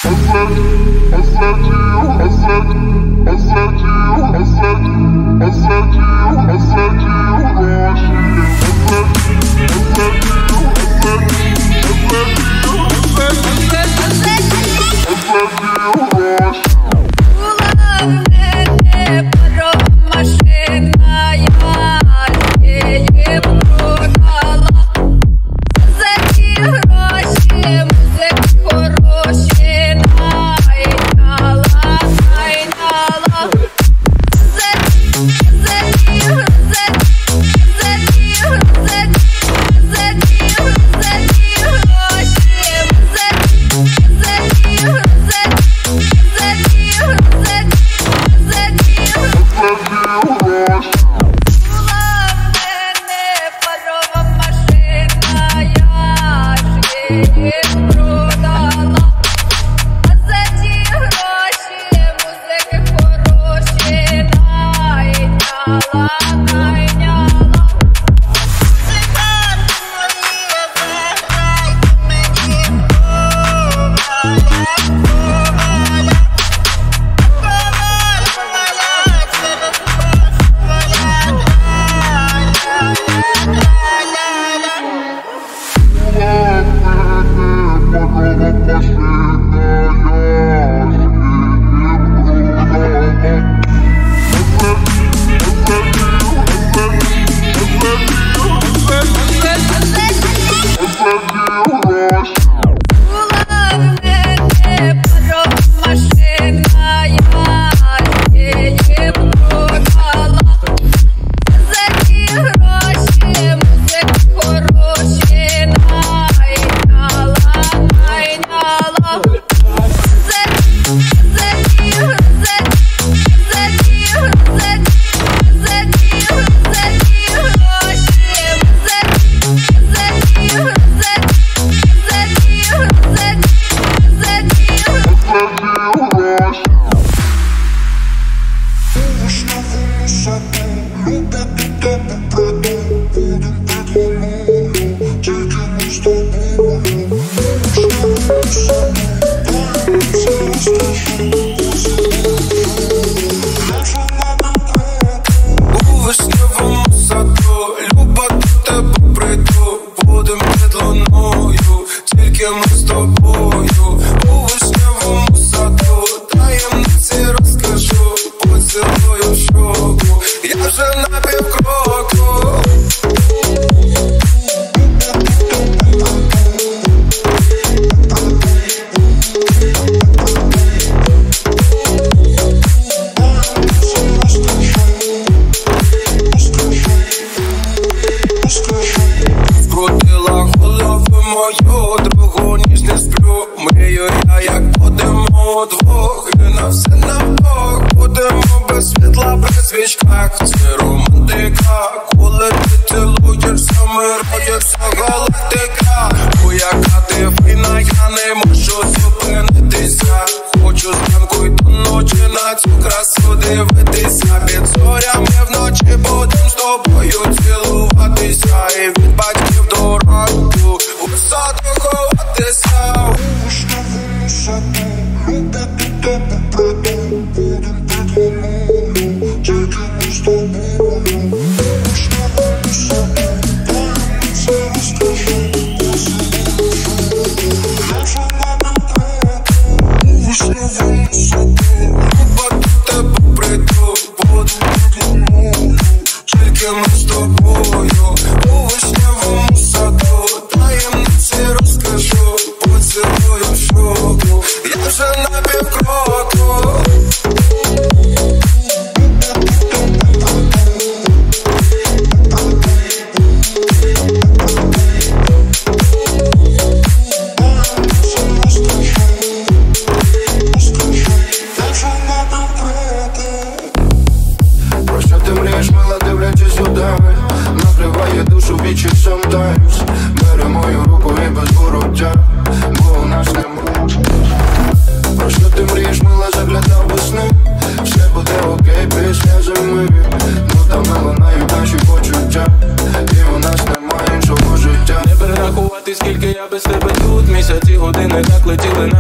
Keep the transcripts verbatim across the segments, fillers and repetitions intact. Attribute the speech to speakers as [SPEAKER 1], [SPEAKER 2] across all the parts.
[SPEAKER 1] Скільки я без тебе тут, місяці, години так летіли на межі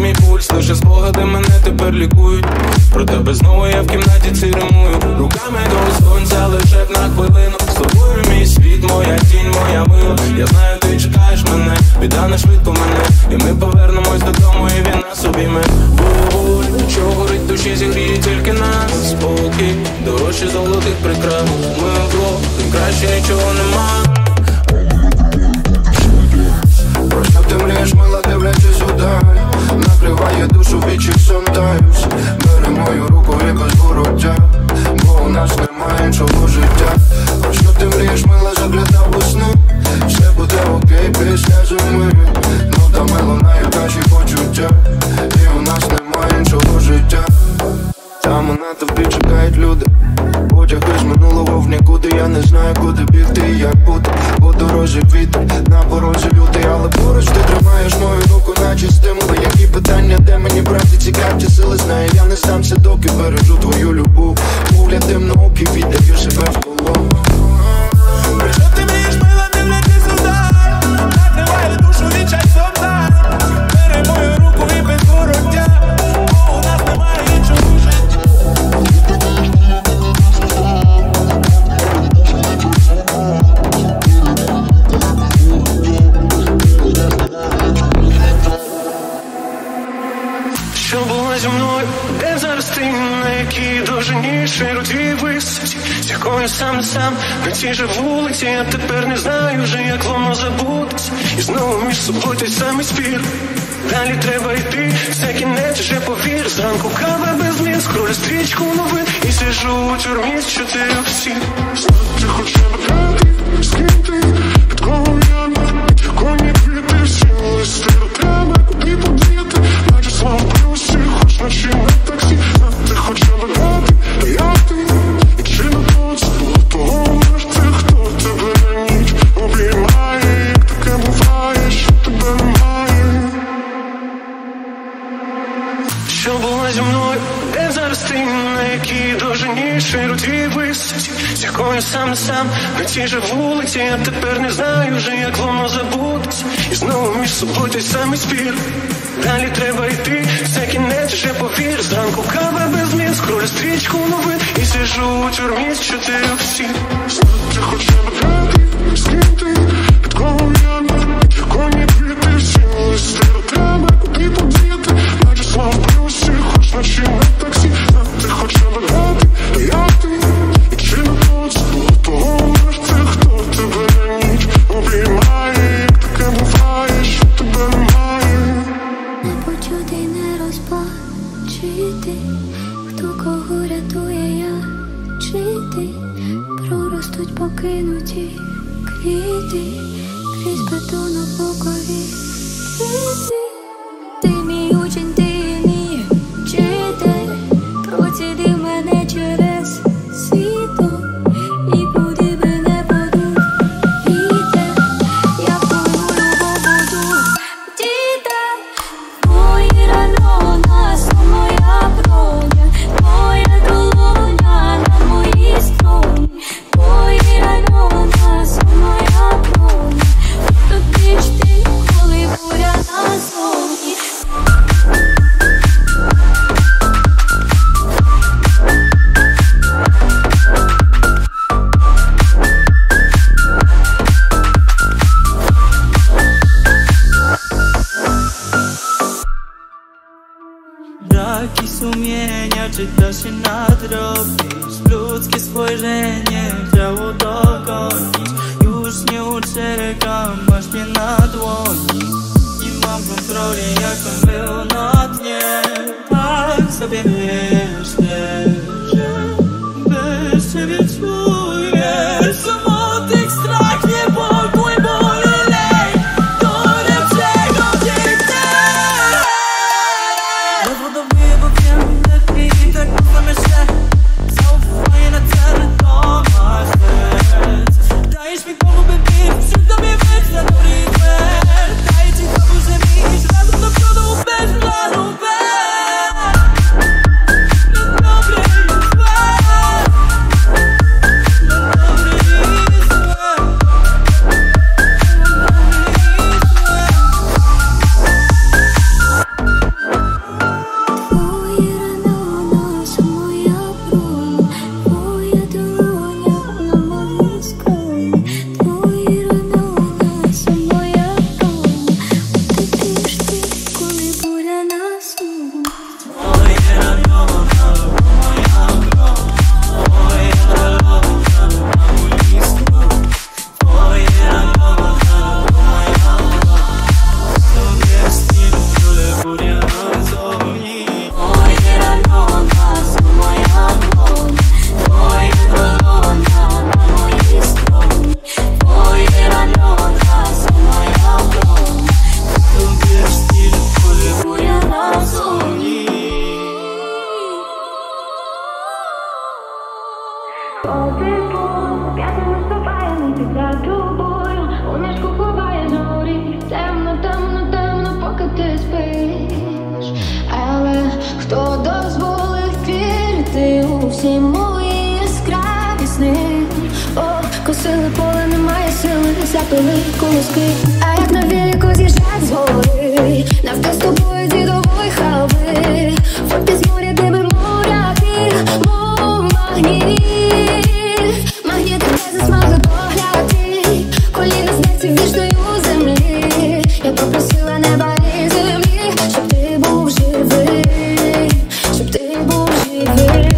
[SPEAKER 1] мій пульс, лише спогади мене тепер лікують. Про тебе знову я в кімнаті ці римую. Руками до сонця лише б на хвилину. З тобою мій світ, моя тінь, моя мила. Я знаю, ти чекаєш мене, біда не швидко мене. І ми повернемось додому, і він нас обійме. Вогонь, що горить в душі, зігріє тільки нас. Спокій, дорожче золотих прикрас. Ми вдвох, тим краще нічого нема.
[SPEAKER 2] Про що ти мрієш, мила, дивлячись удаль. Накриває душу вічі sometimes. Бери мою руку і без вороття, бо у нас немає іншого життя. Про що ти мрієш, мила, заглядав у сни. Все буде окей після зими. Ну та мило найкращі почуття, і у нас немає іншого життя. Там на тобі чекають люди. Потяги з минулого в нікуди. Я не знаю, куди бігти і як бути. По дорозі вітер, на порозі лютий. Але поруч ти тримаєш мою руку, наче стимули. Які питання, де мені брати ці карті сили. Знаю, я не здамся, доки бережу твою любов. Погляд темноокий, віддаю себе в коло.
[SPEAKER 3] Що ти мрієш, мила, дивлячись удар. Накриває душу вічай sometimes. Бери мою руку і без вороття, бо у нас немає іншого життя.
[SPEAKER 4] Що було зі мною, де зараз ти, на якій довжині широтій висоті, з якою сам не сам на цій же вулиці. Я тепер не знаю вже, як воно забутись. І знову між собою той самий спір. Далі треба йти, це кінець, вже повір. Зранку кава без змін, скролю стрічку новин і сижу у тюрмі з чотирьох стін. Знати хоча б грати, з ким ти, під кого я навіть, коні квіти, всі листи до тебе, куди подіяти, наче слава плюсі, хоч ночі на таксі. Знати хоча б грати, та я ти, і чи не то це було того, ти, хто тебе на ніч обіймає, як таке буває, що тебе немає. Що було зі мною, де зараз ти, на якій довжині широтій висоті, з якою сам не сам на цій же вулиці. Я тепер не знаю вже, як воно забутись. І знову між собою той самий спір. Далі треба йти, це кінець, вже повір. Зранку кава без змін, скролю стрічку новин і сижу у тюрмі з чотирьох стін. Знати хоча б грати, з ким ти, під кого я навіть, коні квіти, всі листи до тебе, куди подіяти, наче слава плюсі, хоч ночі на таксі. Знати хоча б грати, та я ти, і чи не то це було того, ти, хто тебе на ніч обіймає, як таке буває, що тебе немає.
[SPEAKER 5] Не почути, не розбачити, хто кого рятує, я чи ти. Проростуть покинуті квіти, крізь бетоноблокові квіти. Ти мій учень, ти мій вчитель, проціди мене через світло, і куди би не подув вітер, я в твою любов буду діти. Твої ральона, сон моя броня, твоя долоня на моїй стороні. Твої ральона, сон моя броня, тобі ж ти, коли буря на зоні.
[SPEAKER 6] Braki sumienia czyta się nadrobić. Ludzkie spojrzenie chciało dogonić. Już nie uciekam, masz mnie na dłoni. Nie mam kontroli, jak on był na dnie. Tak sobie myślę, że bez ciebie czuję smutek, strach, niepokój, ból i lęk, które przechodzi mnie. Rozładowuję, bo wiem lepiej, tak mocno myślę. Zaufanie na cele to masz serc. Dajesz mi komu by bić, przy tobie weź na dobry wer. Daję ci to, że mi iść razem do przodu.
[SPEAKER 5] за тобою, у мішку ховає зорі. Темно, темно, темно, поки ти спиш. Але хто дозволив вірити у всі мої яскраві сни? О, косили поле, немає сили, запили колоски. А як на велику з'їжджать з гори, навки з тобою дідової халви. Фотки з моря, де би моряки, мов магніт. Магніт не засмагли погляди, коліна знеться вічною землі. Я попросила неба і землі, щоб ти був живий, щоб ти був живий.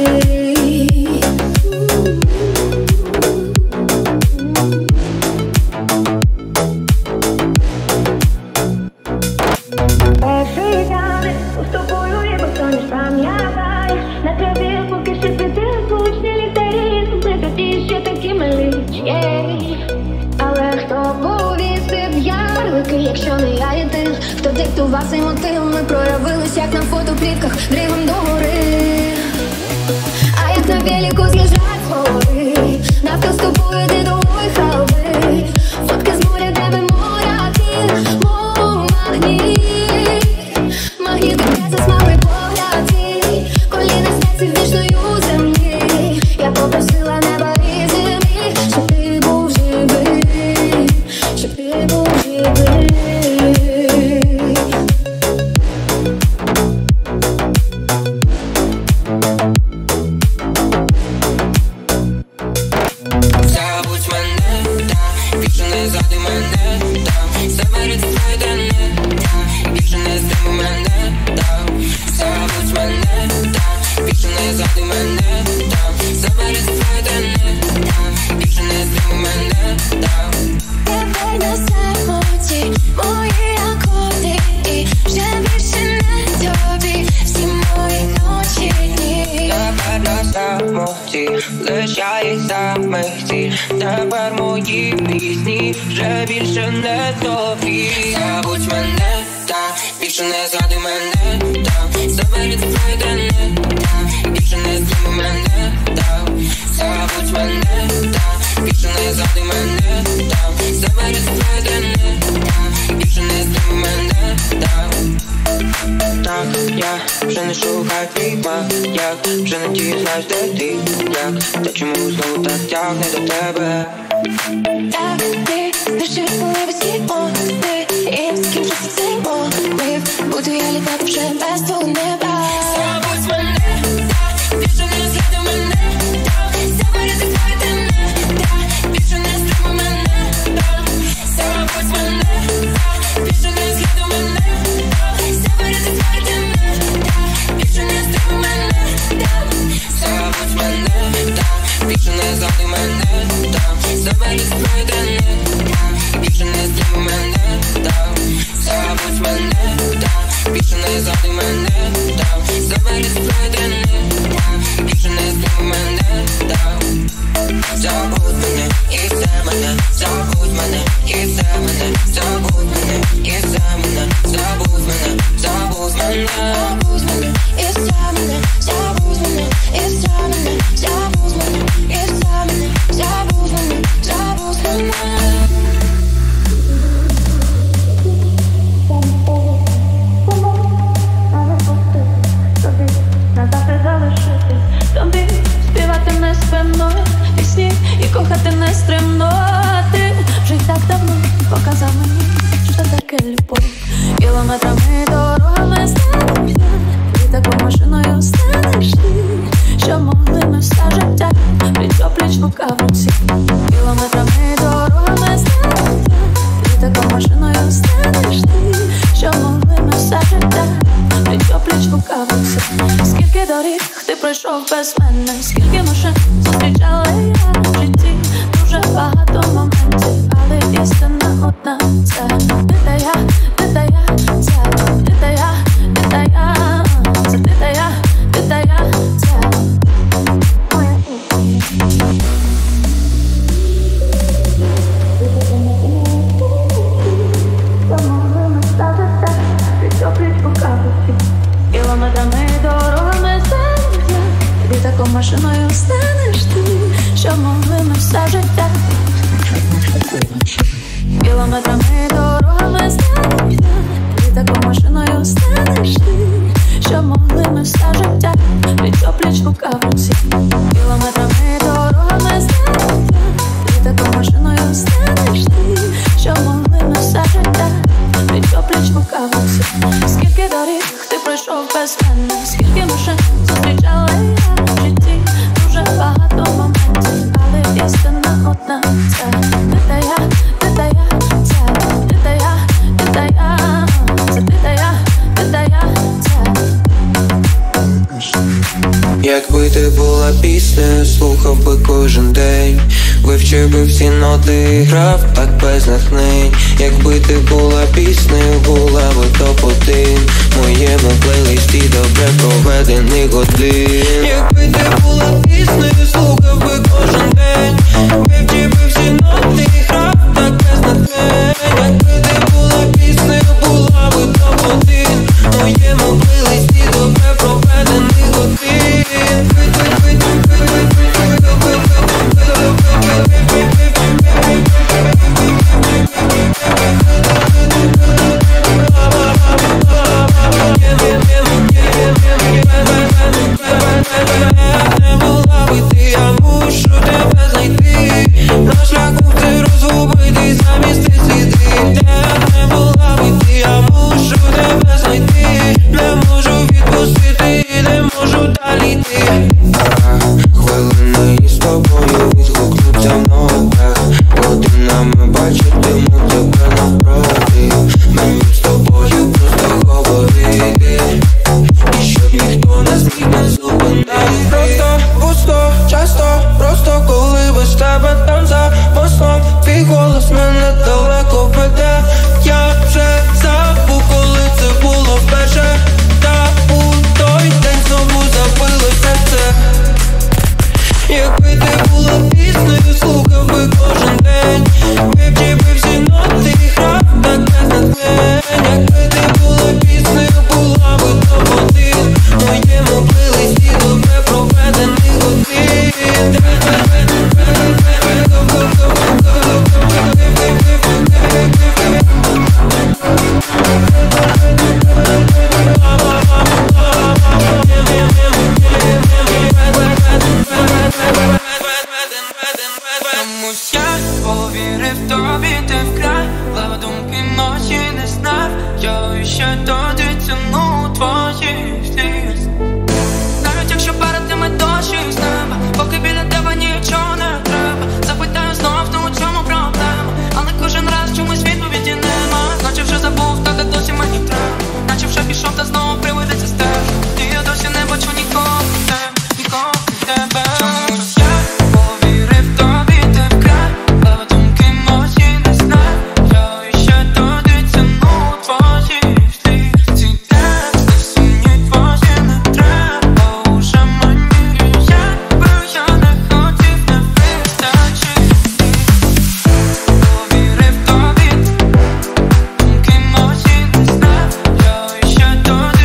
[SPEAKER 5] Перший день з тобою ніби сонеш, пам'ятай. На траві поки ще світили звучні ліхтарі. Ми тоді ще такі милі, єй. Але хто повісив ярлики, якщо не я і ти? Хто диктував цей мотив? Ми проявились, як на фотоплівках, дригом до гори. А як на велику з'їжджать з гори, навколо з тобою дідової халви. Фотки з моря, де би моряки, мов магніт. Магніти не засмагли погляди, коліна знеться вічною землі. Я попросила неба і землі, щоб ти був живий, щоб ти був живий.
[SPEAKER 7] Забудь мене, та більше не згади мене, та забери твої дні, та більше не здивуй мене, та забудь мене, та більше не згади мене, та забери твої дні, та більше не здивуй мене, та.
[SPEAKER 5] Тепер на самоті мої акорди, і вже більше не тобі всі мої ночі і дні.
[SPEAKER 7] Тепер на самоті лишається миті. Тепер мої пісні вже більше не тобі. Забудь мене, та більше не згади мене, та забери твої дні, та більше не здивуй мене, та забудь мене, та більше не згади мене, та забери твої дні, та більше не здивуй мене, та. Так, я вже не шукаю твій маяк, вже не дізнаюсь, де ти, як, та чому знову так тягне до тебе.
[SPEAKER 5] Так, ти лишив поливи свій мости, і з ким же цей мотив, буду я літати вже без твого неба.
[SPEAKER 7] Забудь мене, та більше не згади мене, та забери твої дні, та більше не здивуй мене, та забудь мене, та більше не згади мене, та забери твої дні, та більше не здивуй мене, та забудь мене, та більше не згади мене, та забери твої дні, та більше не здивуй мене, та забудь мене, та більше не згади мене, та забери твої дні, та більше не здивуй мене, та забудь мене і все мене, забудь мене і все мене, забудь мене і все мене, забудь мене, забудь мене,
[SPEAKER 5] Забудь мене і все мене, забудь мене і все мене, забудь мене і все мене, забудь мене, забудь мене. Назавжди залишитись тобі, співати не спиною пісні і кохати не стримно. Ти вже й так давно показав мені, що таке любов. Кілометрами дорогами станеш, і такою машиною станеш ти, що могли ми все життя, пліч-о-пліч, рука в руці. Кілометрами дорогами станеш, і такою машиною станеш ти, що могли ми все життя, пліч-о-пліч, рука в руці. Скільки доріг ти пройшов без мене, скільки машин зустрічала я в житті. Дуже багато моментів, але істина одна. Це ти та я, ти та я, це ти та я, ти та я, це ти та я, ти та я, це моя істина. Кілометрами дорогами станеш я, тобі такою машиною станеш ти, що могли ми все життя, Кілометрами дорогами станеш ти, і таку машиною станеш ти, що могли ми все життя пліч-о-пліч, рука в руці. Кілометрами дорогами станеш ти, і таку машиною станеш ти, що могли ми все життя пліч-о-пліч, рука в руці. Скільки доріг ти пройшов без мене, скільки машин зустрічала я в житті, дуже багато моментів, але істина одна це ти та я, ти та я, це ти та я, ти та я, це ти та я, ти та я, це.
[SPEAKER 8] Якби ти була піснею, слухав би кожен день, вивчив би всі ноти і грав так без натхнень. Якби ти була піснею, була би топ-один в моєму плейлисті добре проведених годин. Якби ти була піснею, слухав би кожен день, вивчив би всі ноти і грав так без натхнень. Якби ти була піснею, була би топ-один в моєму плейлисті добре проведених годин. Не була би ти, я мушу тебе знайти, на шляху ти розгубитий замість ти сліди. Не була би ти, я мушу тебе знайти, не можу відпустити і не можу далі йти. Хвилини із тобою відгукнуться в нотах, годинами бачитиму тебе навпроти, мені з тобою просто говорити, і щоб ніхто не зміг не зупинити. Просто пусто, часто, просто коли без тебе там за мостом, твій голос мене далеко веде. Я вже забув, коли це було вперше, та у той день знову забило серце. Якби ти була піснею, слухав би кожен день, вивчив би всі ноти і грав так без натхнень. Якби ти була піснею, була би топ-один в моєму плейлисті добре проведених годин.
[SPEAKER 6] Чомусь я повірив тобі, ти вкрала думки ночі, не знав, я ще тоді ціну твоїх сліз. Навіть якщо перед ними дощі з неба, поки біля тебе нічого не треба, запитаю знов, ну у чому проблема, але кожен раз чомусь відповіді нема. Наче вже забув, так а досі мені треба, наче вже пішов та знову приведеться стеж, і я досі не бачу нікого крім тебе, нікого крім тебе. Чомусь я повірив тобі, ти вкрала думки ночі, не знав, я ще тоді ціну твоїх слів. Ці тексти сумні твої не треба уже мені, якби я не хотів, не вистачить. Повірив тобі, думки ночі, не знав, я ще тоді.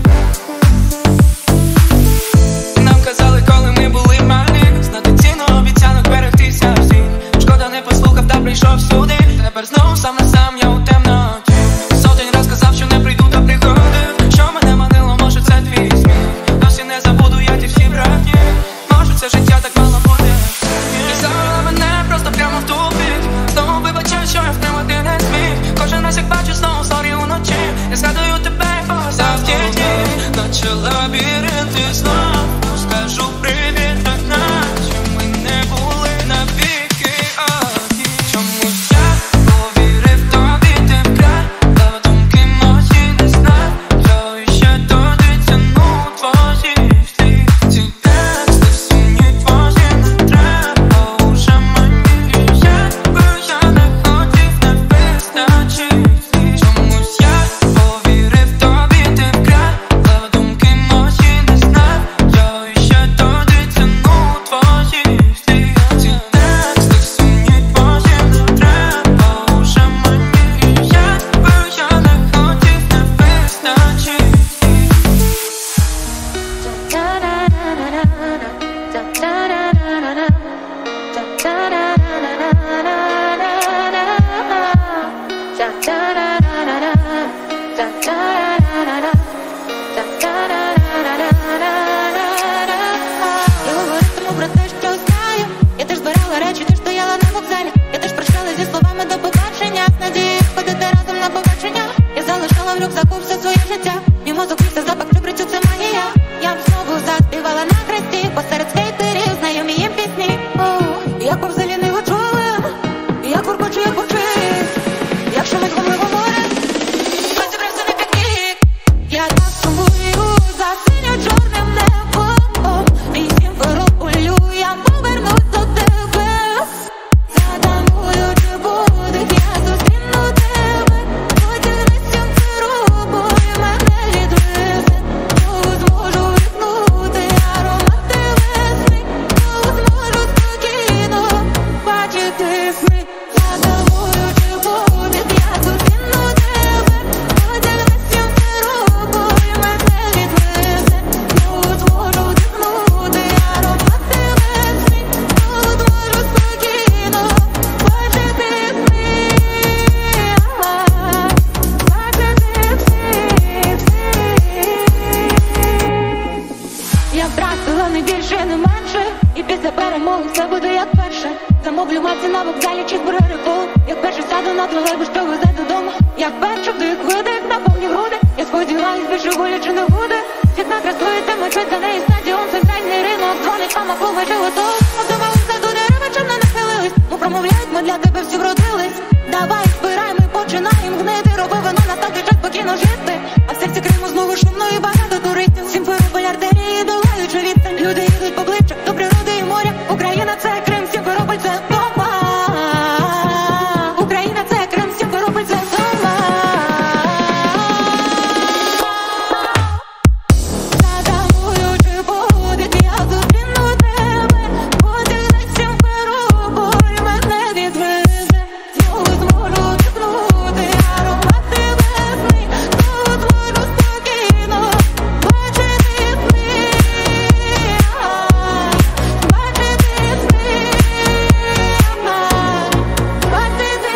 [SPEAKER 6] Нам казали, коли ми були малі, знати ціну обіцянок, берегтися всіх. Шкода, не послухав та прийшов сюди, тепер знову сам на сам я у темноті. Сотень раз казав, що не прийду та приходив, що мене манило, може це твій сміх. Досі не забуду я ті всі брехні, може це життя так мало бути. І завела мене просто прямо в тупик, знову вибачаю, що я втримав, ти не зміг. Кожен раз як бачу, знову сорі уночі, я згадую тебе, ось завдяки, наче лабіринти знов, скажу привіт, так наче ми не були навіки одні. Чомусь я повірив тобі, ти вкрала думки ночі, не знав, я ще тоді ціну твоїх слів. Ці тексти сумні твої не треба уже мені, якби я не хотів, не вистачить. Чомусь я повірив тобі, ти вкрала думки ночі, не знав, я
[SPEAKER 9] мозок і все запах прибрицю, це магія. Я б знову заспівала на хресті, посеред скейтерів знайомі їм пісні. О, як повзелі не човен, як буркочу, як почуєш. Якщо ми згомливо море, то зібрався на пікнік. Я так сумую за синьо-чорним небом, і Сімферополю я повернусь до тебе. Задамую, чи буде я зустріну тебе. Потягни Сімферополь, мене відвезе. Знову зможу вдихнути аромати весни. Знову зможу спокійно бачити сни. Задамую, чи буде я зустріну тебе. Потягни Сімферополь, мене відвезе. Знову зможу вдихнути аромати весни. Знову зможу спокійно бачити сни. Я втратила не більше, не менше, і після перемоги все буде як перше. Замовлю маці на вокзалі чізбургери кол. Як перше сяду на тролейбус, що везе додому. Як перше вдих, видих, наповні груди. Я сподіваюсь, більше боляче не буде. Світ накрасується, мечуть за неї стадіон. Центральний ринок, дзвонить, мама пол майже готов. Обдава у саду дерева, чим не нахилились. Ну промовляють, ми для тебе всі вродились. Давай, збирай, ми починаємо гнити. Роби вино, настав час спокійно жити. А в серці Криму знову шумно і багато туристів. Сімферополь артерії долаючи відстань. Люди їдуть поближче до природи і моря. Україна це Крим, Сімферополь це дома. Україна це Крим, Сімферополь це дома. Задамую, чи буде я зустріну тебе. Потягни Сімферополь, мене відвезе. Знову зможу вдихнути аромати весни. Знову зможу спокійно бачити сни. Бачити сни. Бачити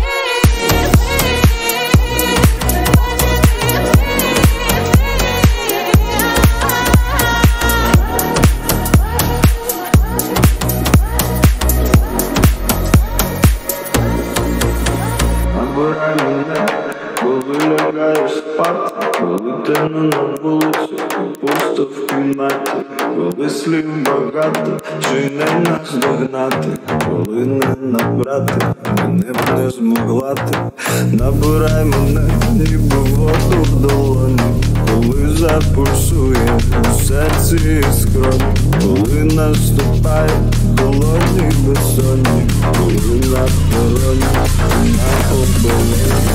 [SPEAKER 2] Набирай мене, коли лягаєш спати, коли темно на вулиці, пусто в кімнаті, коли слів багато, чи не наздогнати, коли не набрати, мене б не змогла ти. Набирай мене, ніби воду в долоні, коли запульсує у серці іскроні, коли наступає холодні безсонні, коли на пероні, на оболоні.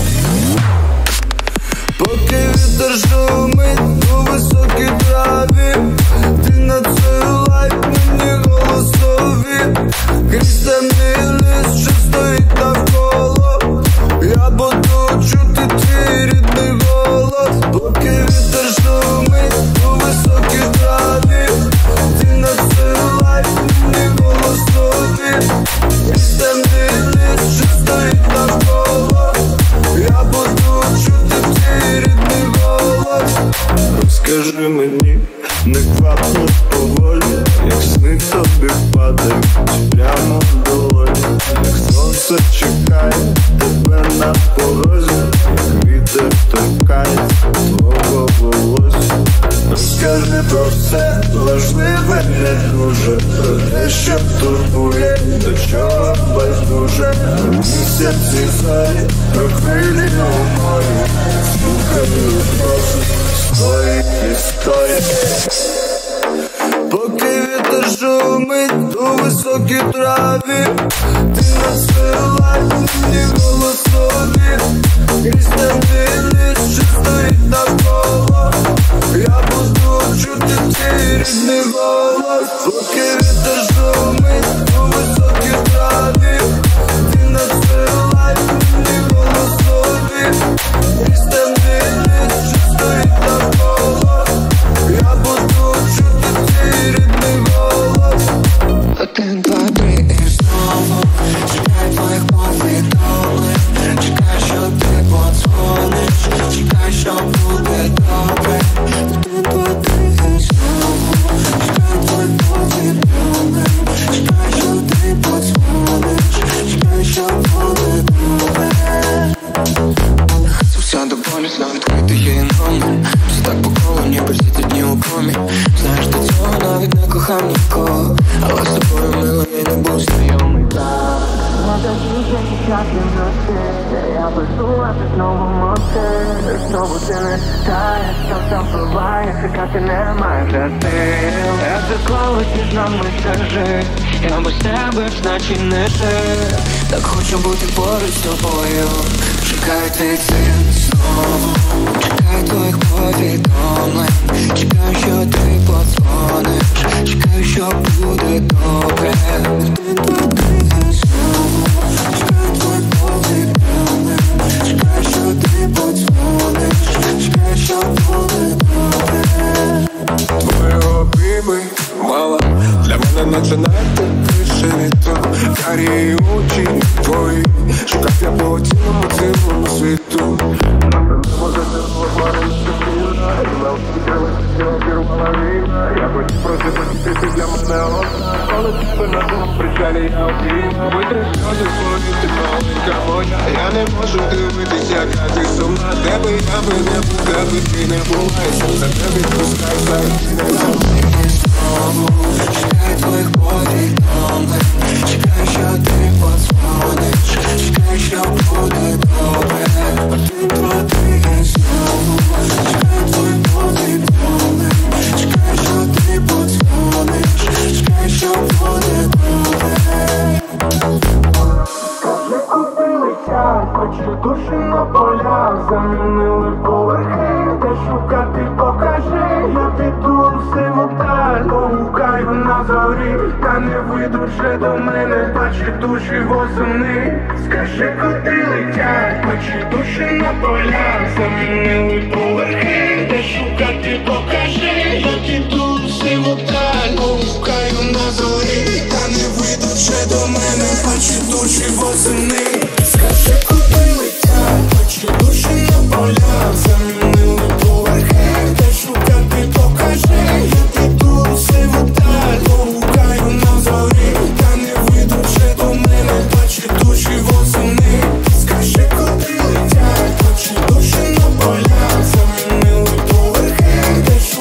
[SPEAKER 2] Поки вітер шумить у високій траві, ти надсилай мені голосові. Крізь темний ліс, що стоїть навколо, я буду чути твій рідний голос. Поки вітер шумить у високій траві, ти надсилай мені голосові. Крізь темний ліс, що стоїть навколо, я буду чути твій рідний голос. Розкажи мені, неквапно поволі, як сни тобі падають прямо в долоні, як сонце чекає тебе на порозі, як вітер торкає твого волосся. Розкажи про все важливе, не дуже, про те, що турбує, до чого байдуже. У місяці зорі, про хвилі у морі, слухаю просто твоїх історій. Поки вітер шумить у високій траві, ти надсилай мені голосові. Крізь темний ліс, що стоїть навколо, я буду чути твій рідний голос. Поки вітер шумить у високій траві, ти надсилай мені голосові. Крізь темний ліс, що стоїть навколо, я буду чути твій рідний голос.
[SPEAKER 8] Один, два, три і знову чекай твоїх повідомлень. Чекай, що ти подзвониш, чекай, що буде. буває, чекати немає вже сил. Як заколить між нами скажи, я без тебе ж наче не жив. Так хочу бути поруч з тобою. Чекаю твій цим знову, чекаю твоїх повідомлень, чекаю, що ти подзвониш, чекаю, що буде добре. Чекаю твоїх повідомлень, чекаю, що ти подзвониш, чекаю, що буде добре.
[SPEAKER 3] Твоє обійми мала, для мене наче найбільше вітру. Карі очі твої, шукав я по цілому, цілому світу. Я хочу просити, ти для мене одна. Коли тебе на тому причалі я обійму. Витри сльози свої, ти маленька моя. Я не можу дивитись, яка ти сумна. Тебе я би не був, тебе ти не була. За тебе відпускай, зараз не
[SPEAKER 8] знову. Чекаю твоїх повідомлень, чекаю, що ти подзвониш, чекаю, що буде добре. Твої знову, чекаю твоїх повідомлень, чекаю, що ти подзвониш, чекаю, що буде добре. Скажи, куди летять, хоч душі на полях, замінили поверхи, де шукати покажи, я піду сиву даль, погукаю на зорі, та не вийду вже до мене, бачу душі восени. Скажи, куди летять, хоч душі на полях, замінили поверхи, де шукати покажи, я піду сиву даль, погукаю на зорі, та не вийду вже до мене, бачу душі восени. Скажи, куди летять, хоч душі на полях, замінили поверхи, де шукати покажи, я піду сиву даль, погукаю на зорі, та не вийду вже до мене, бачу душі восени. Скажи, куди летять, хоч душі на полях, замінили поверхи, де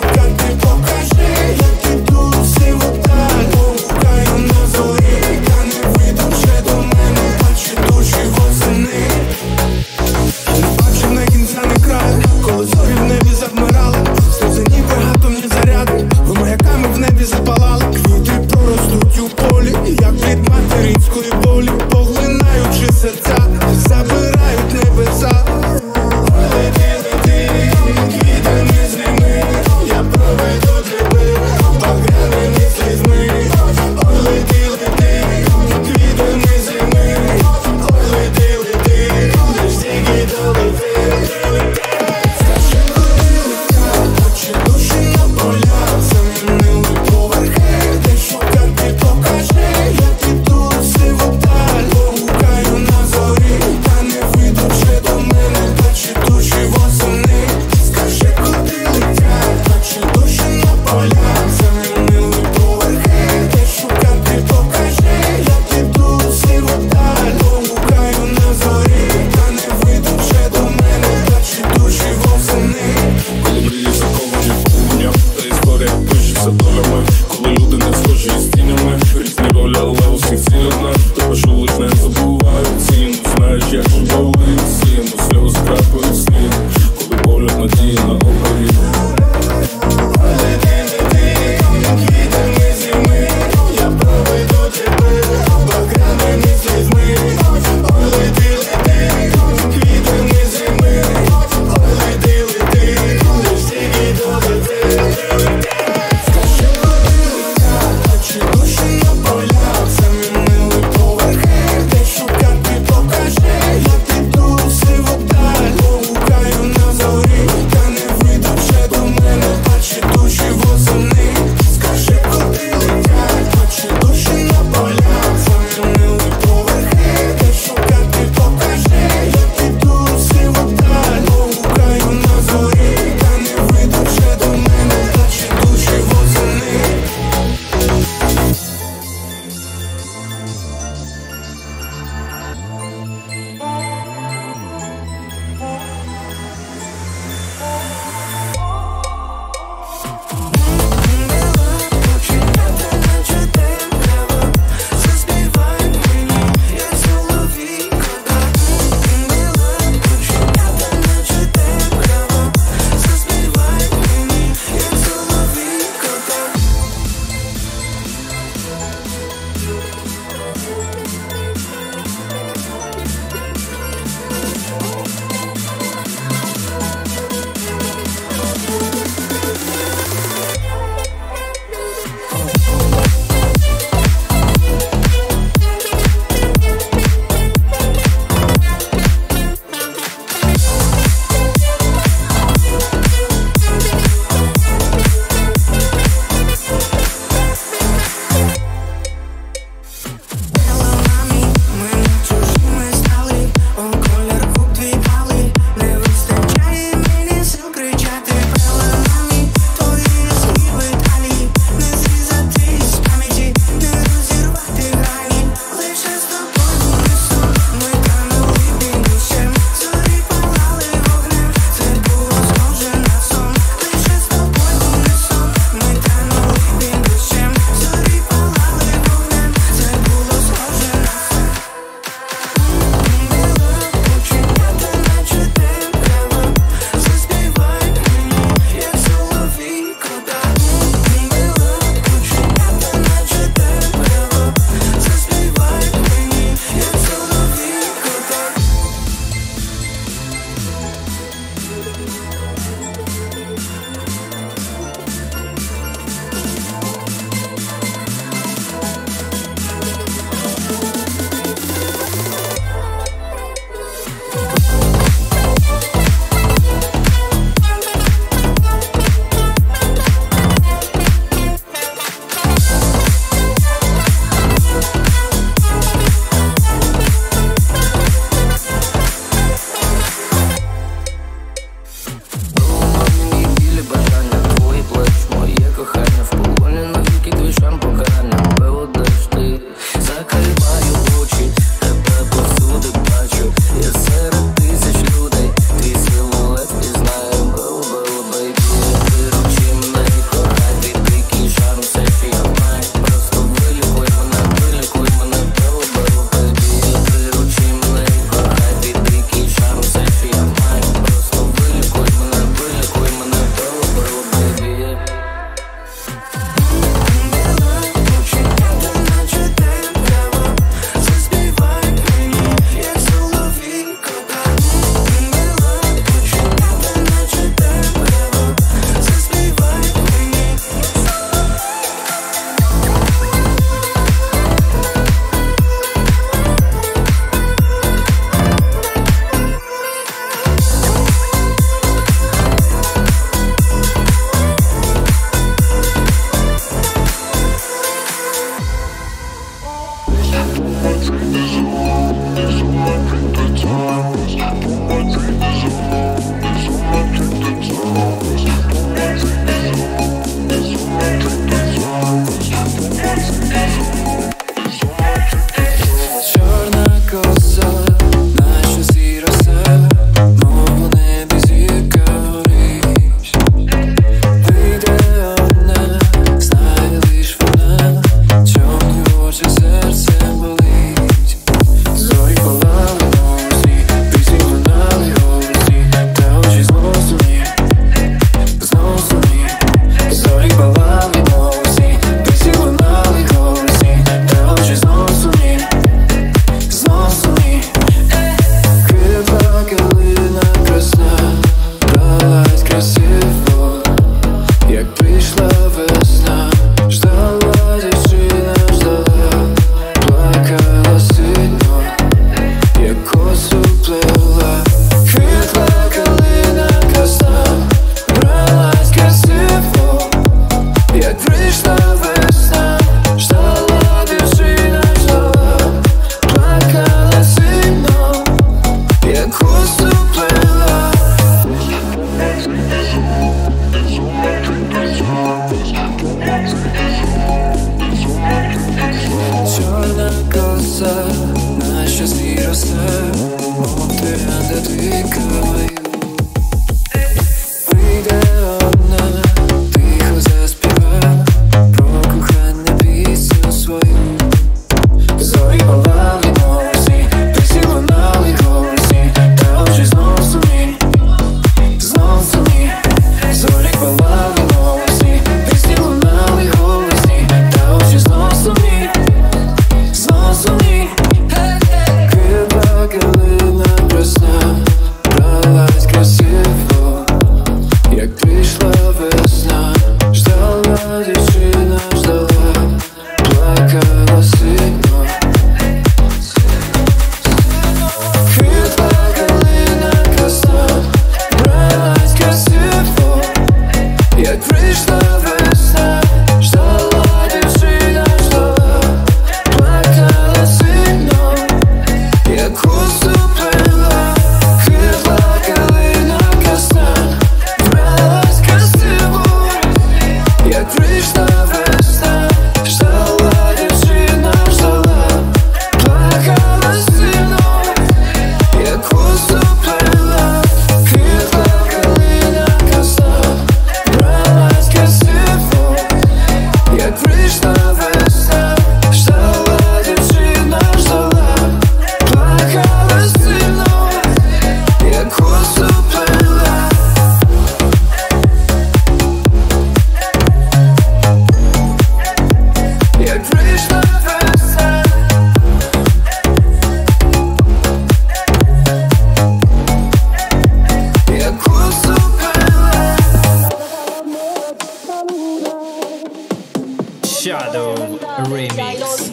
[SPEAKER 10] Shadow Remix.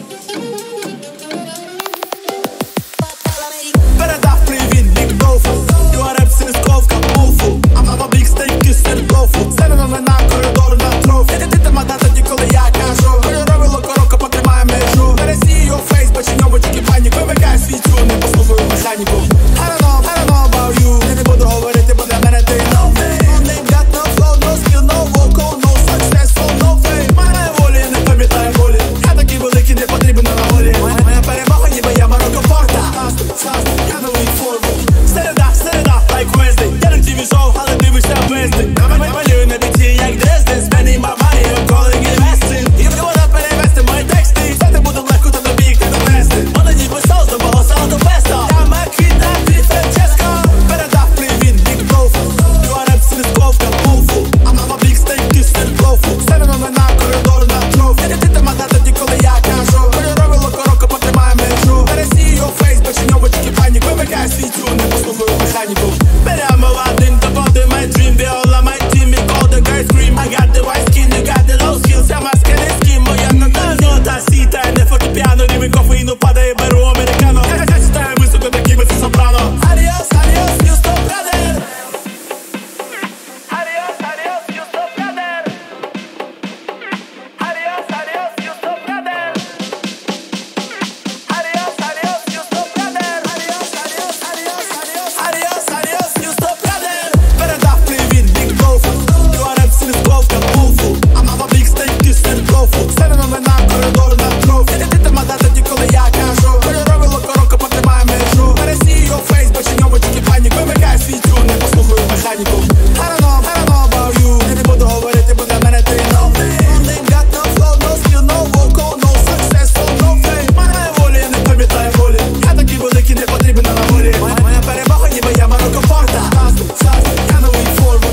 [SPEAKER 3] Передав привіт Big Dofu, його реп сільськовка пуфу. А мама бік стейки сердофу. Зеленими на коридор на трофі. Ти ти мада тоді, коли я кажу. Кольоровий локороко потримає межу. Пересій його фейс, бачиньово тільки панік. Вимикає свічу, не послухаю механіку. I don't know, I don't know about you. Я не буду говорити, бо для мене ти no name. No name, got no flow, no skill, no vocal, no successful, no fame. Мене волі, не пам'ятаю болі. Я такий великий, не потрібен на волі. Моя перемога, ніби я Марокко Порта. Я новий форму. Середа, середа, like Wednesday. Я не ті візов, але дивишся бездень. Я малюю на біті, як Дрезден. Spending my money, I'm calling investing. І вона перевести мої тексти. Все не буде легко, та тобі їх не довести. Вона ніби соус, до мого сала до песто. Я Маквіта, ти Франческо. Передав привіт, Big Dofu. Його реп сільськовка пуфу. А мама бік стейки сердофу. Зеленими на коридор на трофі. Я ти мада тоді, коли я кажу. Кольоровий локороко потримає межу. Пересій його фейс, бачиньово тільки панік. Вимикає свічу, не послухаю механіку. Беремо один, то буде my dream. They all on my team, we call the guys scream. I got the white skin, you got the low skills. Я маска не скін, моя нота сіта, не фортепіано. Рівень кофеїну падає, беру американо. Я читаю високо, такі би це сопрано. Adios, adios, you stop, brother. Adios, adios, you stop, brother. Adios, adios, you stop, brother. Adios, adios, you stop, brother. Adios, adios, adios, adios. Adios, adios, you stop, brother. Передав привіт, Big Dofu. Його реп сільськовка пуфу. А мама бік стейки сердофу. Зеленими на коридор на трофі. Я ти мада тоді, коли я кажу. Кольоровий локороко потримає межу. Пересій його фейс, бачиньово тільки панік. Вимикає свічу, не послухаю механіку. I don't know, I don't know about you. Я не буду говорити, бо для мене ти no name. No name, got no flow, no skill, no vocal, no successful, no fame. Мене волі, не пам'ятаю волі. Я такий великий, не потрібен на волі. Моя перемога, ніби я Марокко Порта. Я новий форму.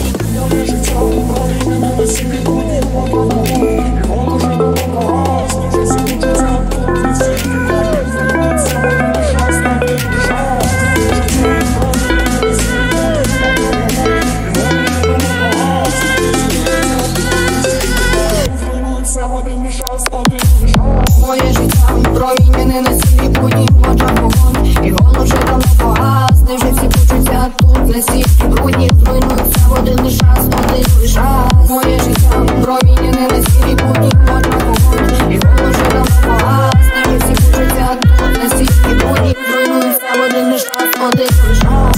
[SPEAKER 9] Моє життя проміняне на сілі будні, в очах вогонь. І голос вже давно погасне, вже всі почуття тут настільки брудні. Зруйнуються в один лиш раз, один лиш раз. Моє життя проміняне на сілі будні, в очах вогонь. І голос вже давно погасне, вже всі почуття тут настільки брудні. Зруйнуються в один лиш раз, один лиш раз.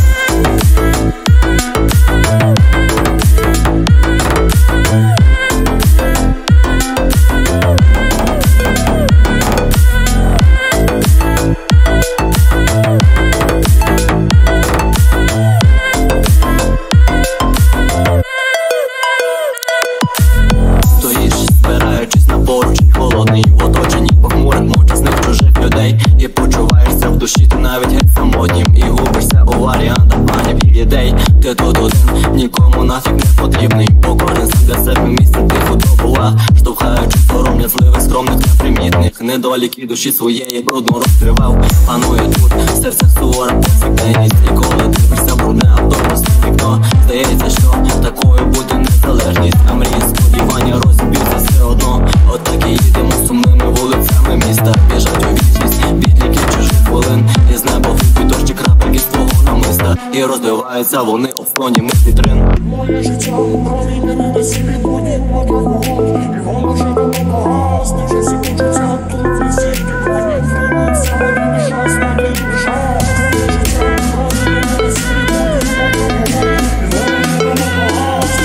[SPEAKER 11] Стоїш, збираючись на поручень, холодний в оточенні похмурих мовчазних чужих людей. І почуваєшся в душі, ти навіть геть самотнім. І губишся у варіантах планів і ідей. Ти тут один, нікому нафіг не потрібний. Бо кожен сам для себе місце тихо добула, штовхаючи сором'язливих, скромних, непримітних. Недоліки душі своєї брудно розкривав. Панує тут серце сувора повсякденність. І коли дивишся брудне автобусне вікно, здається, що такою буде незалежність. А мрії, сподівання розіб'ються все одно. Отак і їдемо сумними вулицями міста. Біжать у вічність, відліки чужих хвилин. Із неба випить дощі крапельки з твого намиста. І і розбиваються вони у фоні мих вітрин.
[SPEAKER 3] Моє життя проміняне на сірі будні, мода вогонь, і воно вже давно погасне, вже всі почуття тут не стільки коні, втримується один час, один час. Моє життя проміняне на сірі будні, мода вогонь, і воно вже давно погасне,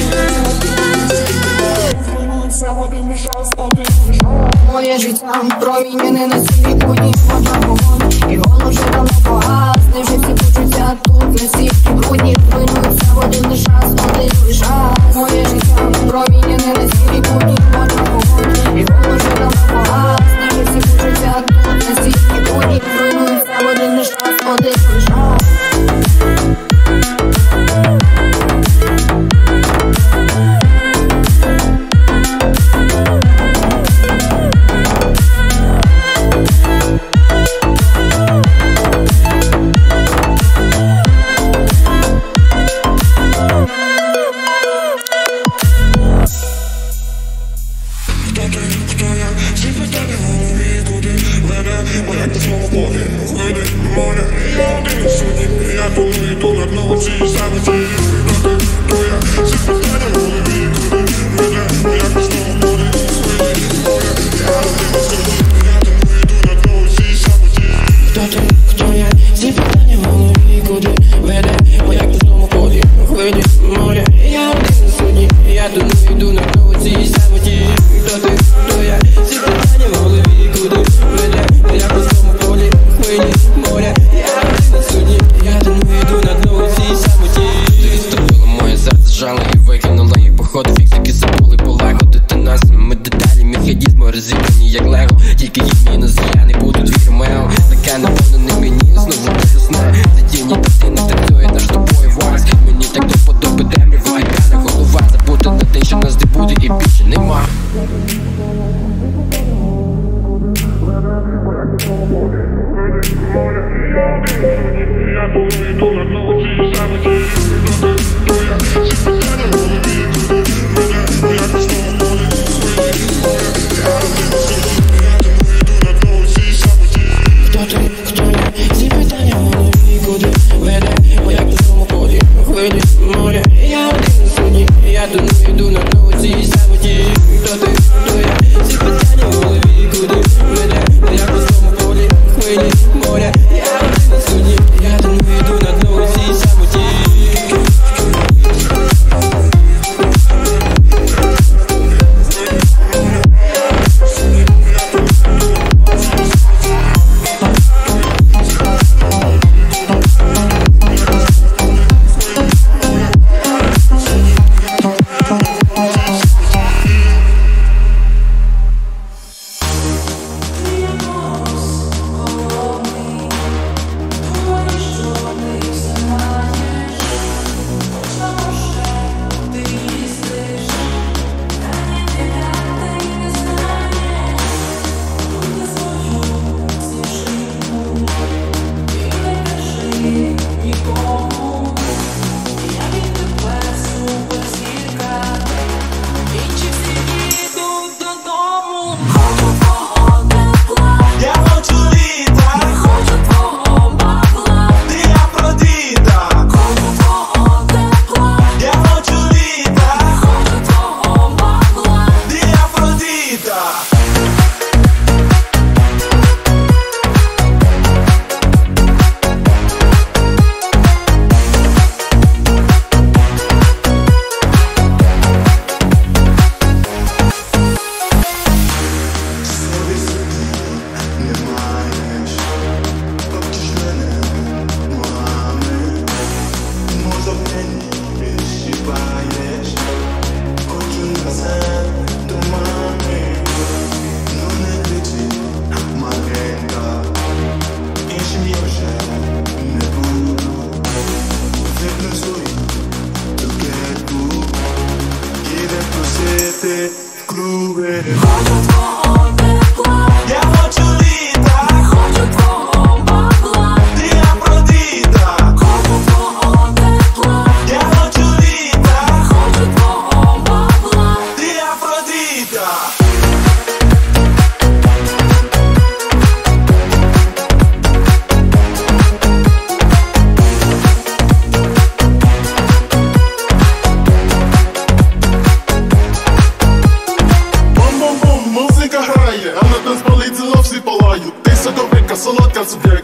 [SPEAKER 3] втримується один час, один час.
[SPEAKER 9] Моє життя проміняне на сірі будні, мода вогонь, і воно вже давно погасне, вже всі почуття тут не стільки брудні, втримується в один час, один час. Моє життя проміняне на сірі будні, мода вогонь, і воно вже давно погасне, вже всі почуття тут не стільки брудні, втримується в один час, один час.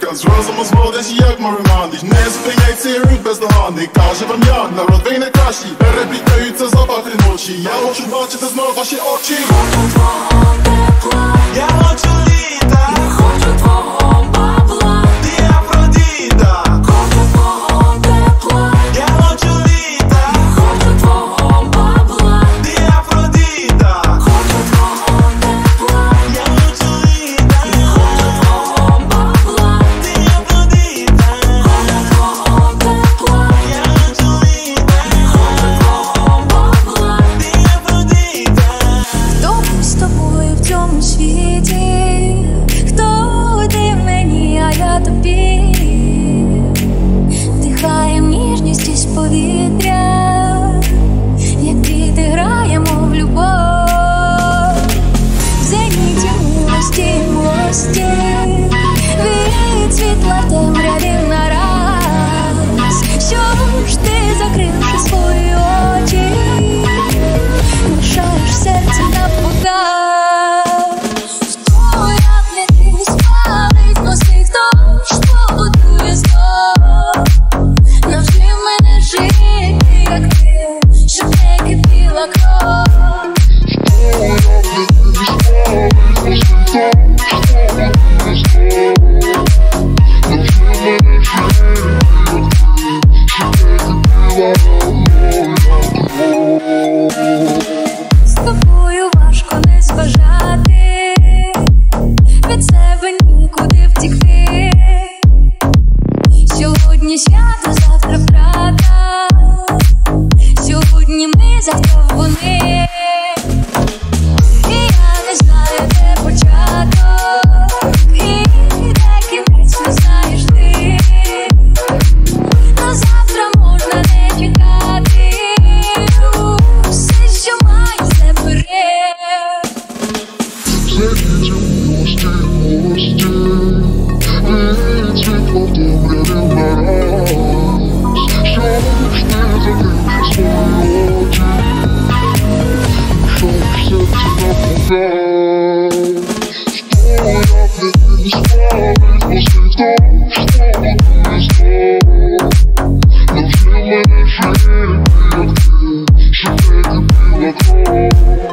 [SPEAKER 12] Каз розуму зводиш, як Маримандич. Не зупиняй цей рух бездоганний. Каже вам я, народ ви найкращий. Переплітаються запахи ночі. Я хочу бачити знов ваші очі.
[SPEAKER 3] Хочу твого тепла, я хочу літа, не хочу твого бабла, ти Афродіта. Хочу твого тепла, я хочу літа, не хочу твого бабла, ти Афродіта. Хочу твого тепла, я хочу літа, не хочу твого бабла, ти Афродіта. Хочу твого тепла, я хочу літа, не хочу твого бабла, ти Афродіта.
[SPEAKER 5] Хто з тобою в цьому світі? Хто ти мені, а я тобі? Вдихаєм ніжність із повітря, як діти граємо в любов. В зеніті милості, милості, від світла темряві нараз. Що ж ти, закривши свої очі, лишаєш серце на показ? Хто, як не ти, спалить мости, хто ж побудує знов? Навчи мене жити, як ти, щоб не кипіла кров. З тобою важко не зважати, від себе нікуди втікти. Сьогодні свято, завтра втрата, сьогодні ми, завтра вони. І я не знаю, де початок, і де кінець, не знаєш ти. Но завтра можна не чекати, усе, що маю, забери.
[SPEAKER 12] Зеніті милості, милості, від світла темряві нараз. Що ж ти, закривши свої очі, лишаєш серце на показ? Хто, як не ти, спалить мости, хто ж побудує знов? Навчи мене жити, як ти, щоб не кипіла кров.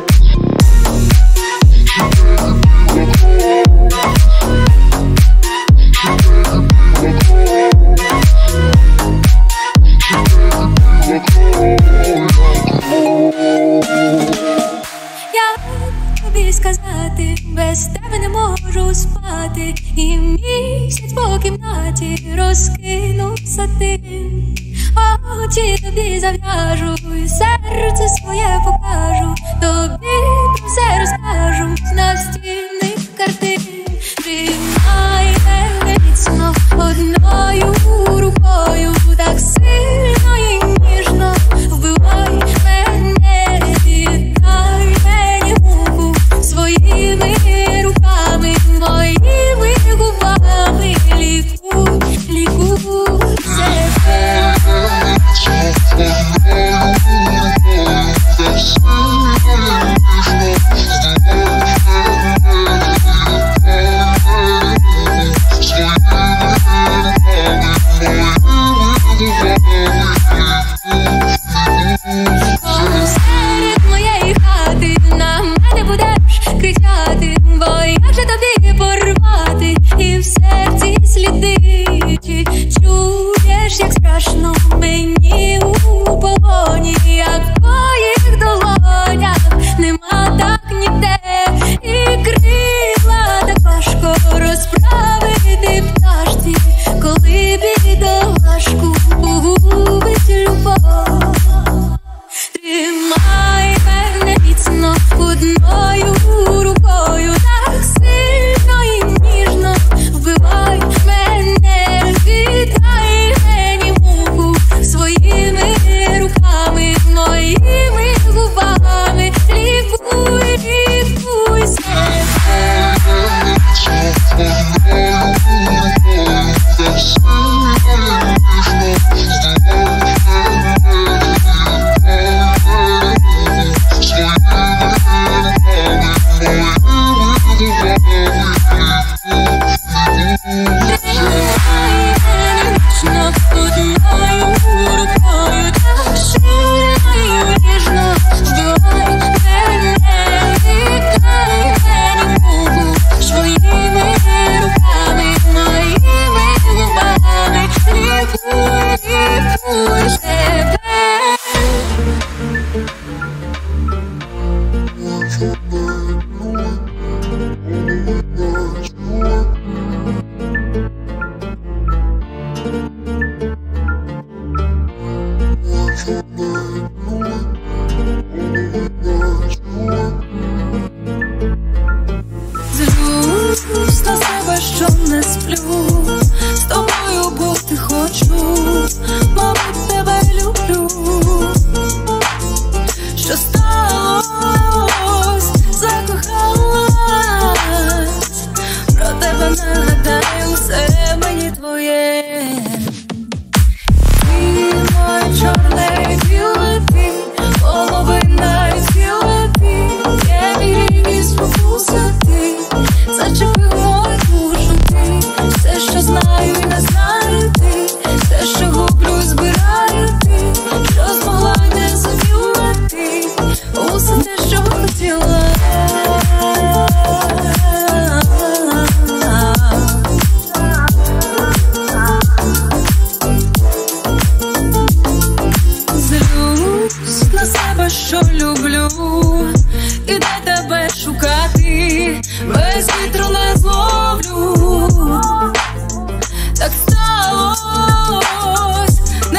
[SPEAKER 5] Я тобі сказати, без тебе не можу спати, і місяць по кімнаті розкинув сатин. Очі тобі зав'яжу, і серце своє покажу, тобі про все розкажу з настільних картин. Тримай мене міцно одною рукою, так сильно і ніжно вбивай мене, віддай мені муку своїми руками, моїми губами, лікуй, лікуй себе.
[SPEAKER 12] Одною рукою, так сильно
[SPEAKER 5] Злюсь на себе, що не сплю, з тобою бути хочу, мабуть, тебе люблю. Що сталось, закохалась, про тебе нагадаю, все мені твоє. Ти мой чорний білетий, половина із білетий, є мій рідний спокуса ти, зачепив мою душу ти, все, що знаю і не знаю ти, все, що гублю і збираю ти, що змогла й не зуміла ти, усе те, що хотіла. Злюсь на себе, що люблю, і де тебе шукати, без вітру не зловлю. Так сталось, не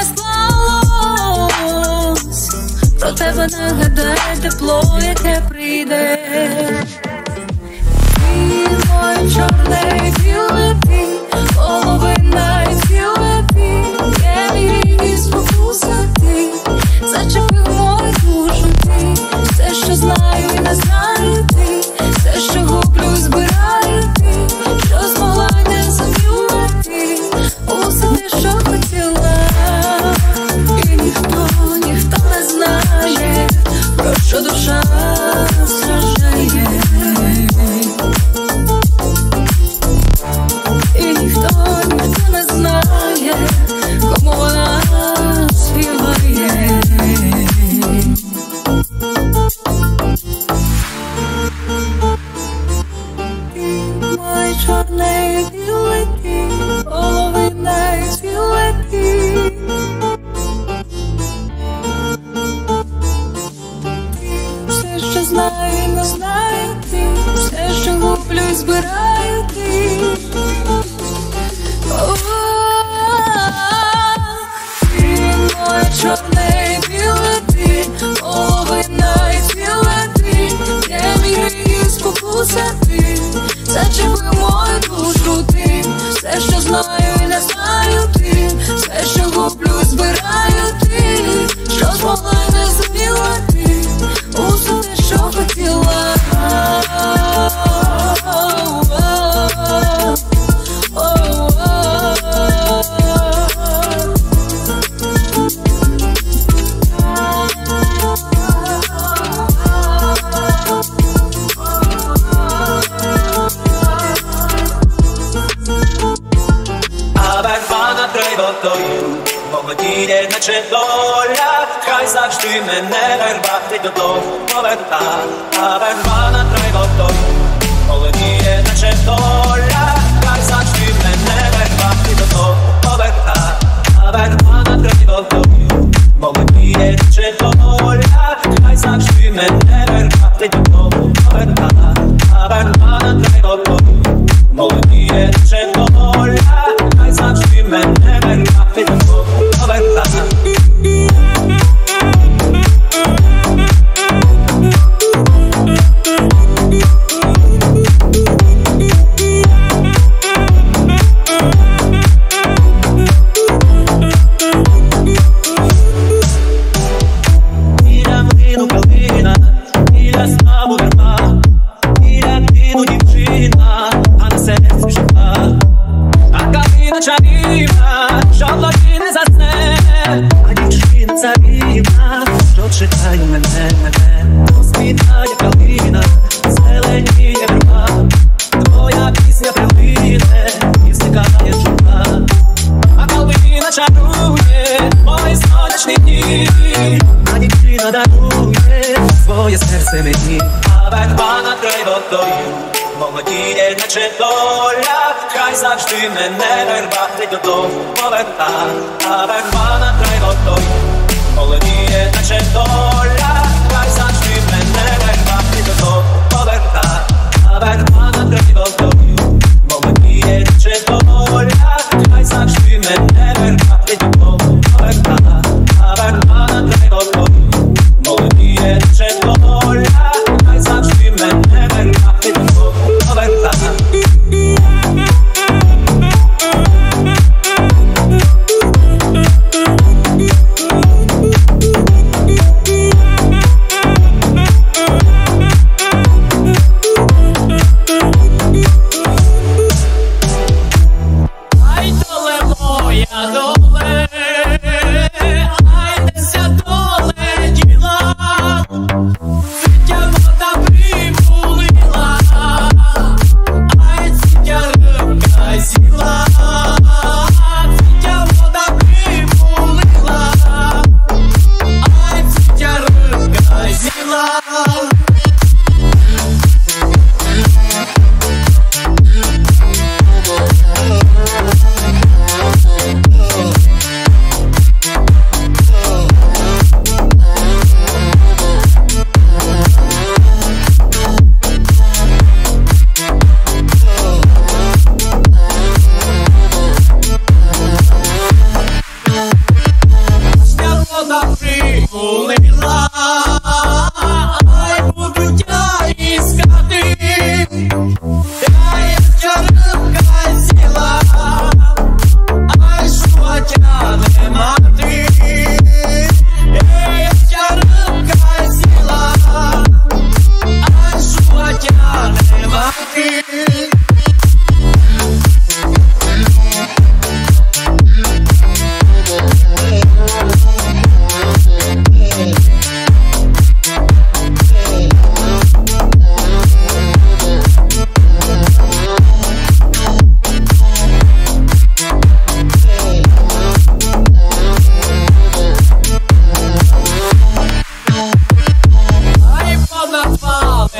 [SPEAKER 5] склалось, про тебе нагадає тепло, яке прийде. Ти мой чорний білетий, половина із білетий, є мій рідний спокуса ти, зачепив мою душу ти, все, що знаю і не знаю ти, все, що гублю, збираю ти, що змогла й не зуміла ти, усе те, що хотіла. І ніхто, ніхто не знає, про що душа страждає. І ніхто, ніхто не знає, кому вона співає. Мой чорний білетий, половина із білетий, все, що знаю і не знаю ти, все, що гублю і збираю ти. О, ти мой чорний білетий, половина із білетий, є мій рідний спокуса ти, зачепив мою душу ти, все, що знаю і не знаю ти, все, що гублю і збираю ти, що змогла й не зуміла ти, усе те, що хотіла.
[SPEAKER 13] Молодіє, наче доля, хай завжди мене вербати додому поверта, а верба над водою. Молодіє, наче доля, хай завжди мене вербати додому поверта, а верба над водою. Молодіє, наче доля, хай завжди мене вербати додому поверта, а верба над водою. Молодіє, наче доля, хай завжди мене вербати додому. Біля млину калина, біля ставу верба, біля тину дівчина, а на серці жива. А калина чарівна, що вночі не засне, а дівчина царівна, що чекає мене, мене. Розквітає калина, зеленіє верба, твоя пісня прилине і зникає журба. А калина чарує мої сонячні дні, а дівчина дарує своє серце мені. А верба над водою, молодіє, наче доля, хай завжди мене вербати додому поверта, а верба над водою. Молодіє, наче доля, хай завжди мене вербати додому.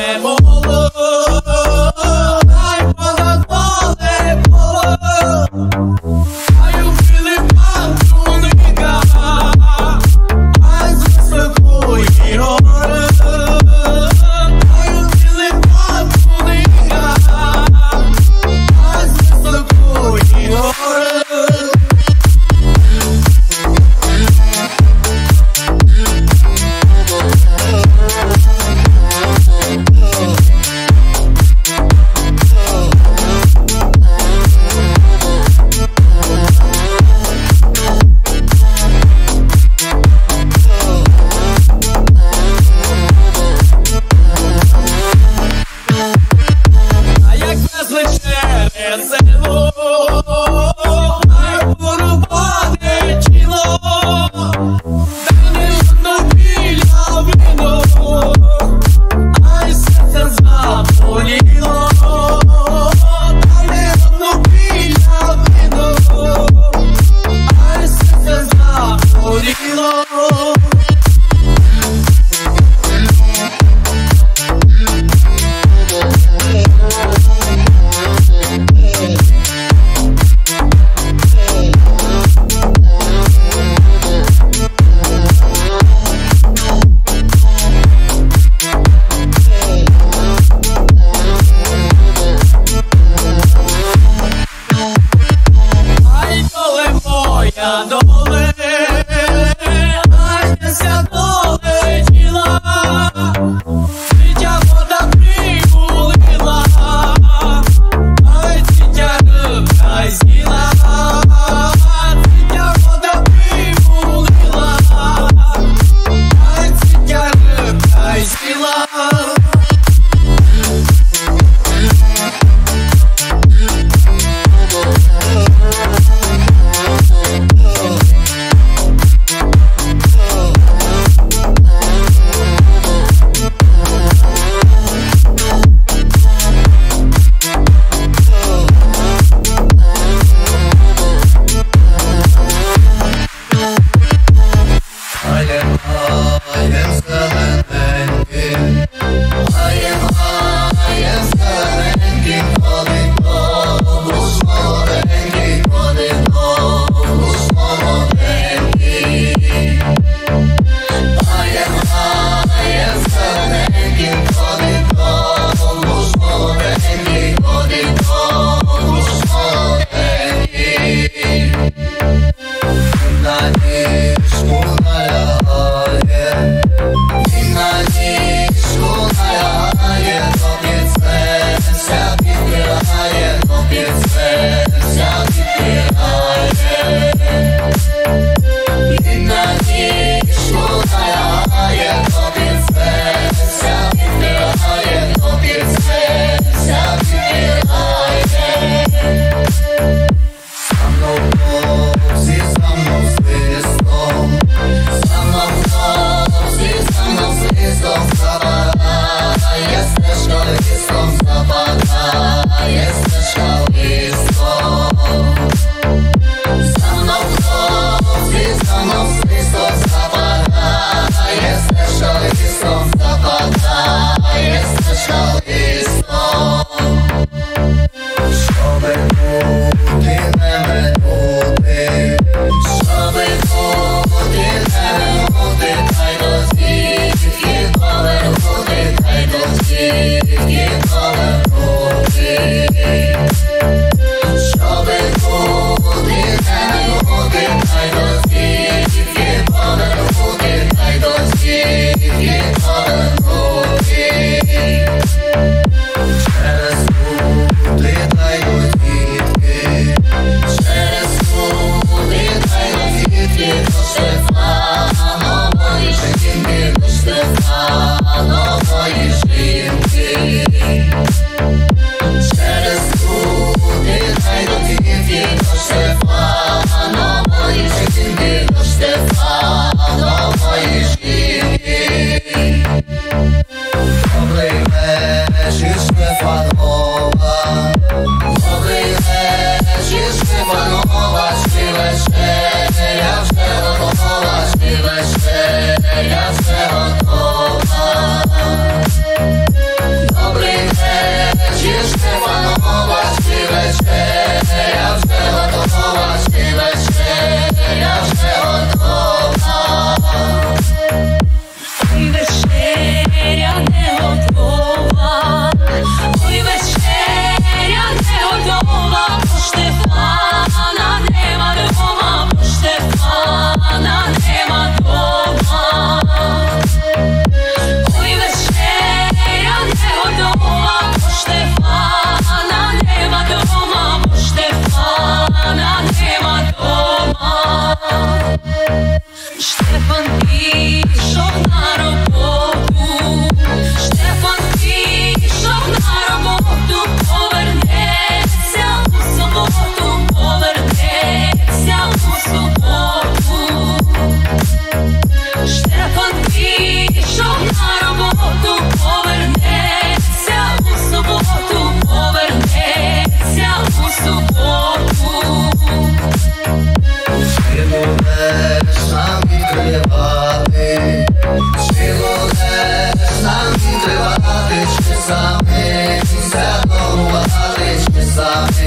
[SPEAKER 13] не було, хай понад поле було, хай убили панчуника, хай заспокої горе, хай убили панчуника, хай заспокої горе. А як везли через село, хай порубане тіло, та не одно біля вино, ай серце заболіло, та не одно біля вино, ай серце заболіло. Ай, доле моя, доле, ай, неся доле тіла, життя вода пригулила, ай, життя рибка з'їла, життя вода пригулила, ай, життя рибка з'їла.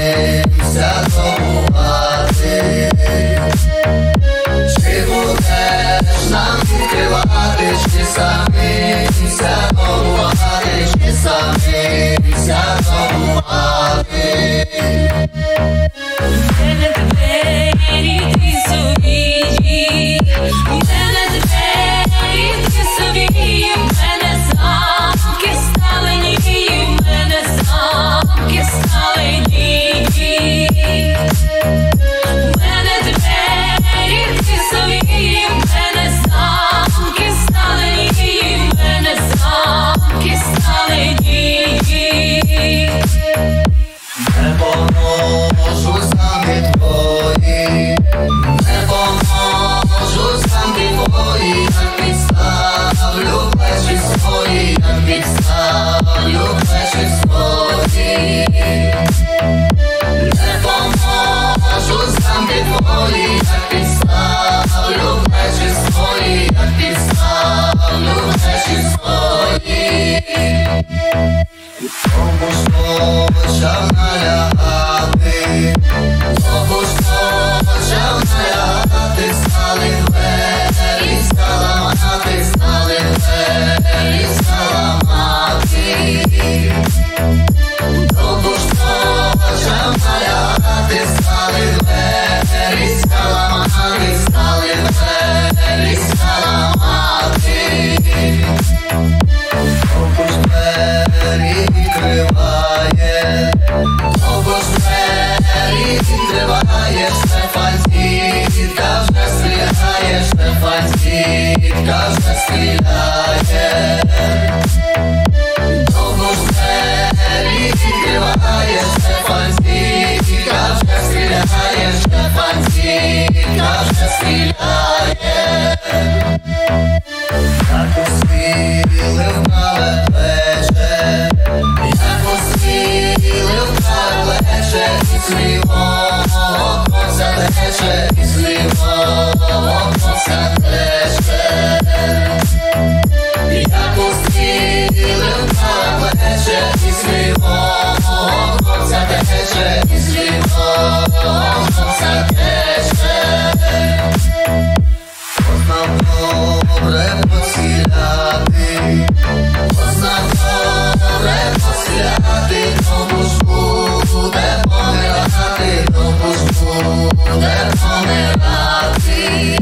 [SPEAKER 14] самимся добувати. Чи будеш нам відкривати, чи самимся добувати, чи самимся добувати.
[SPEAKER 7] Мене двері, ти собі, мене двері, ти собі, мене замки сталені, мене замки сталені. Мене двері, ти собі, мене замки сталені, мене замки сталені.
[SPEAKER 14] Не поможу самі твої, не поможу самі твої, я підставлю плечі свої, я підставлю плечі свої. Не поможу самі твої, я підставлю плечі свої, я підставлю плечі свої. Тому що почав налягати, тому що почав налягати, стали двері, стала мати, стали двері, стала мати. Тому що почав налягати, стали двері, стала мати, стали двері, стала мати. Тому ж двері відкриває, тому ж двері відкриває, Штефанцітка вже стріляє, Штефанцітка вже стріляє. Тому ж двері відкриває, Штефанцітка вже стріляє, Штефанцітка вже стріляє. Як усвіли вправе плече, як усвіли вправе плече, із лівого коса тече, із лівого коса тече. Як усвіли вправе плече, із лівого коса тече, із лівого коса тече. Познав добре посіляти, познав добре посіляти, тому ж буде помирати, тому ж буде помирати.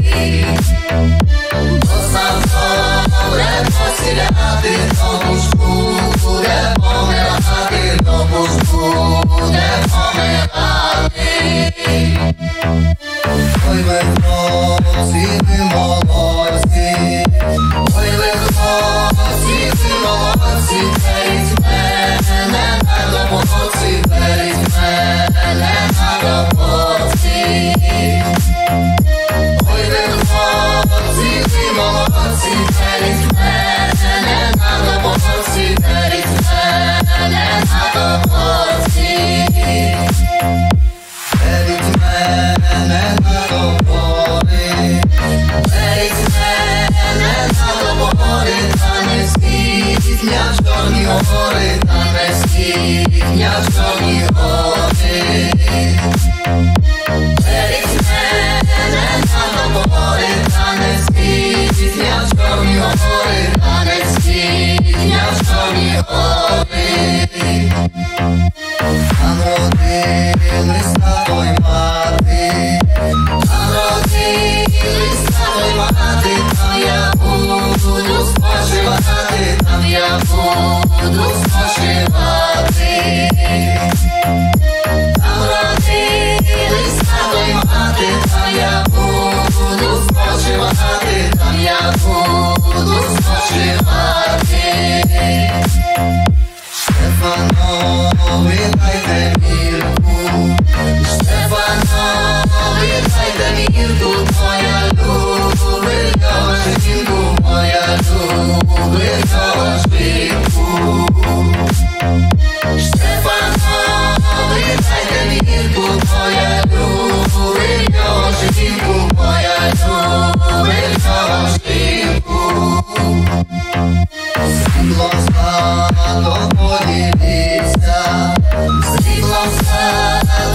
[SPEAKER 14] Познав добре посіляти, тому ж буде помирати, тому ж буде помирати. Ой, ви хлопці, ви молодці, ой, ви хлопці, ви молодці, беріть мене на роботі, беріть мене на роботі. Ой, ви хлопці, ви молодці, беріть мене на роботі, беріть мене на роботі. Беріть мене на роботі, беріть мене на роботі, та не скітня в Чорні гори, та не скітня в Чорні гори. Беріть мене на роботі, та не скітня в Чорні гори, та не скітня в Чорні гори. Там родились тато й мати, там родились тато й мати, там я буду спочивати, там я буду спочивати. Там родились тато й мати, там я буду спочивати, там я буду спочивати. Штефанові дайте мірку, Штефанові дайте мірку, моя любила жінку, моя любила жінку. Штефанові дайте мірку, моя любила жінку, моя любила жінку. Сріблом стало поділіться, сріблом стало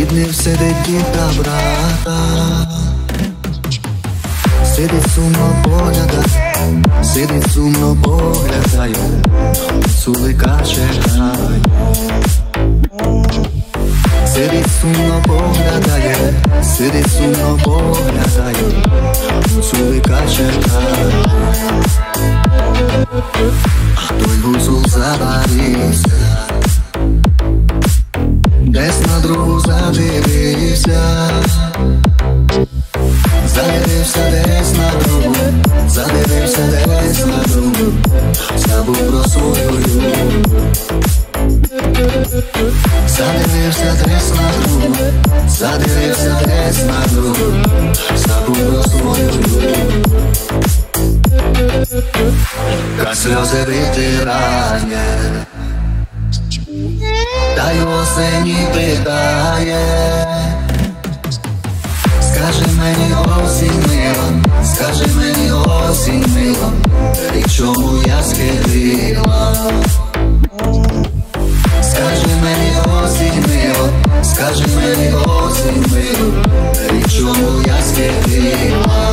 [SPEAKER 15] днів сидить дід та брата, сидить сумно поглядає, сидить сумно поглядає, Гуцулика чекає. Сидить сумно поглядає, сидить сумно поглядає, Гуцулика чекає. А той гуцул заварився, десь на другу задивився, задивився десь на другу, задивився десь на другу, забув про свою любов. Задивився десь на другу, задивився десь на другу, забув про свою любов. Ка сльози витирає, та й осені питає. Скажи мені, осінь мила, скажи мені, осінь мила, і чому я схилила? Скажи мені, осінь мила, скажи мені, осінь мила, і чому я схилила?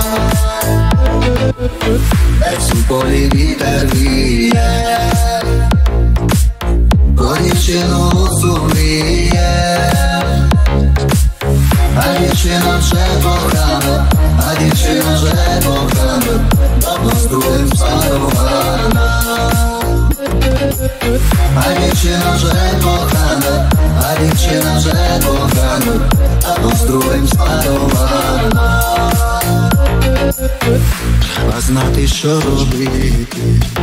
[SPEAKER 15] Десь у полі вітер віє, про дівчину суміє, а дівчина вже кохана, а дівчина вже кохана, давно з другим спарувана. А дівчина вже кохана, а дівчина вже кохана, давно з другим спарувана. А знати, що робити,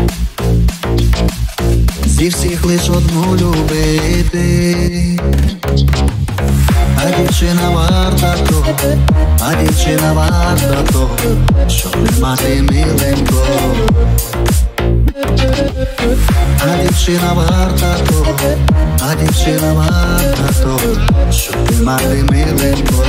[SPEAKER 15] зі всіх лиш одну любити. А дівчина варта того, а дівчина варта того, щоб не мати миленького. А дівчина варта того, а дівчина варта того, щоб не мати миленького.